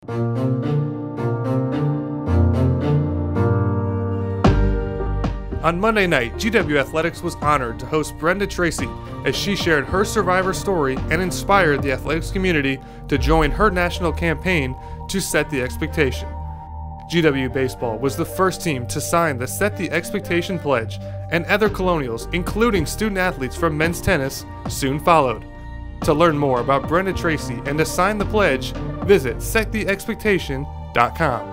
On Monday night, GW Athletics was honored to host Brenda Tracy as she shared her survivor story and inspired the athletics community to join her national campaign to set the expectation. GW Baseball was the first team to sign the Set the Expectation pledge, and other Colonials, including student athletes from men's tennis, soon followed. To learn more about Brenda Tracy and to sign the pledge, visit settheexpectation.com.